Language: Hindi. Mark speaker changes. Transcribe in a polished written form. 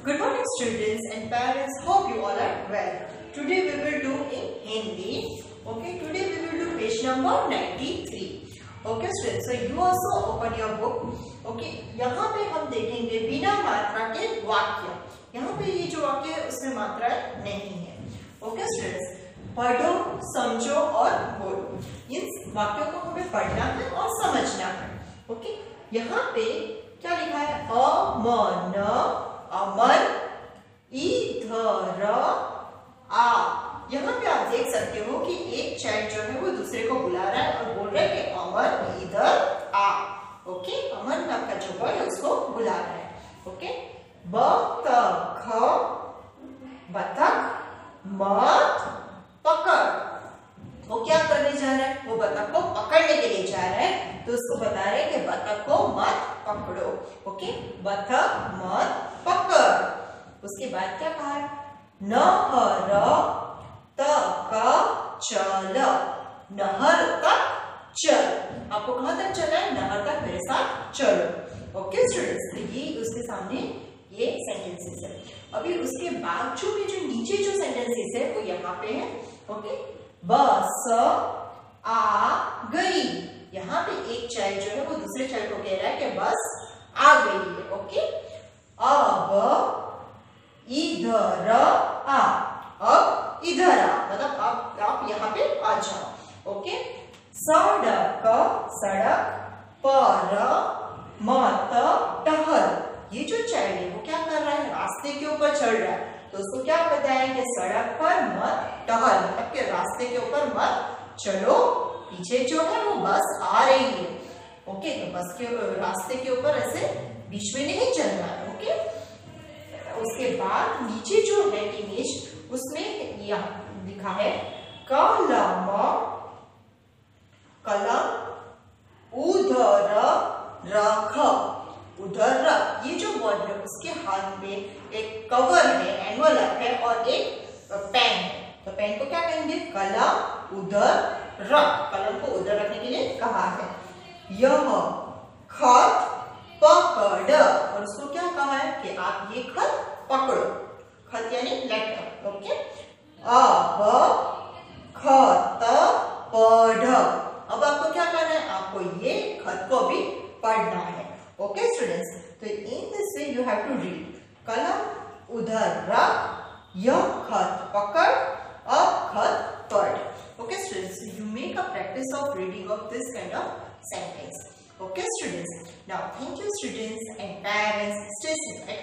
Speaker 1: Good morning students and parents, hope you all are well. Today we will do in Hindi. Okay, today we will do page number 93. Okay students, so you also open your book. Okay, यहाँ पे हम देखेंगे बिना मात्रा के वाक्य. यहाँ पे ये जो वाक्य है उसमें मात्रा नहीं है. Okay students, पढ़ो, समझो और बोलो. इन वाक्यों को हमें पढ़ना है और समझना है. Okay, यहाँ पे क्या लिखा है? अमन, अमन, इधर आ. यहाँ पे आप देख सकते हो कि एक चाइल्ड जो है वो दूसरे को बुला रहा है और बोल रहा है कि अमन इधर आ. ओके, अमन नाम का जो बॉय है उसको बुला रहा है. ओके, बतख, बतख मत पकड़. वो क्या करने जा रहा है? वो बतख को पकड़ने के लिए जा रहा है, तो उसको बता रहे हैं कि बतख को मत पकड़ो. ओके, बतख मत पकड़. उसके बाद क्या कहा है? नहर तक चल. नहर तक चल. आपको कहां तक चलना है? नहर तक मेरे साथ चलो. ओके स्टूडेंट्स, तो ये उसके सामने ये सेंटेंसेस है. अभी उसके बाद जो नीचे जो सेंटेंसेस है वो यहाँ पे है. ओके, बस आ गई. यहाँ पे एक चाइल्ड जो है वो दूसरे चाइल्ड को कह रहा है कि बस आ गई है. ओके, अब इधर आ. अब इधर आ मतलब आप यहाँ पे आ जाओ. ओके, सड़क, सड़क पर मत टहल. ये जो चाइल्ड है वो क्या कर रहा है? रास्ते के ऊपर चल रहा है, तो उसको क्या बताया कि सड़क पर मत टहल मतलब कि रास्ते के ऊपर मत चलो. पीछे जो है वो बस आ रही है. ओके, तो बस के रास्ते के ऊपर ऐसे बीच में नहीं चलना है. ओके, उसके बाद नीचे जो है इमेज उसमें यह लिखा है कलम, कलम उधर रख. उधर रख. ये जो वर्ड है उसके हाथ में एक कवर है, एनवलप है और एक पेन है. तो पेन को क्या कहेंगे? कलम उधर रख. कलम को उधर रखने के लिए कहा है. यह खत पकड़. और उसको क्या कहा है कि आप ये खत पकड़ो. खत यानी लेटर. ओके, अब खत पढ़. अब आपको क्या करना है? आपको ये खत को भी पढ़ना है. ओके स्टूडेंट्स, तो in this way you have to read. कलम उधर रख, यह खत पकड़, अब खत पढ़. Okay students, you make a practice of reading of this kind of sentence. Okay students, now thank you students and parents. Stay safe.